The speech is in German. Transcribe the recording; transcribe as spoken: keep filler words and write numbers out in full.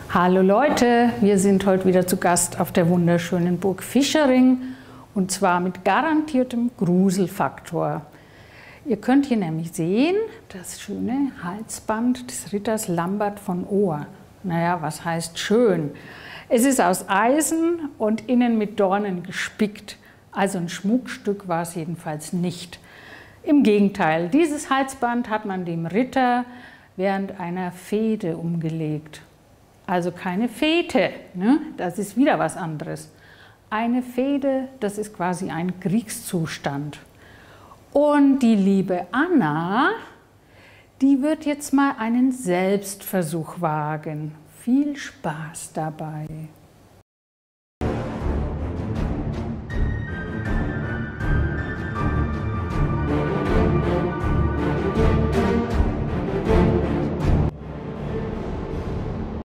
Hallo Leute, wir sind heute wieder zu Gast auf der wunderschönen Burg Fischering und zwar mit garantiertem Gruselfaktor. Ihr könnt hier nämlich sehen, das schöne Halsband des Ritters Lambert von Ohr. Naja, was heißt schön? Es ist aus Eisen und innen mit Dornen gespickt, also ein Schmuckstück war es jedenfalls nicht. Im Gegenteil, dieses Halsband hat man dem Ritter während einer Fehde umgelegt. Also keine Fete, ne? Das ist wieder was anderes. Eine Fehde, das ist quasi ein Kriegszustand. Und die liebe Anna, die wird jetzt mal einen Selbstversuch wagen. Viel Spaß dabei.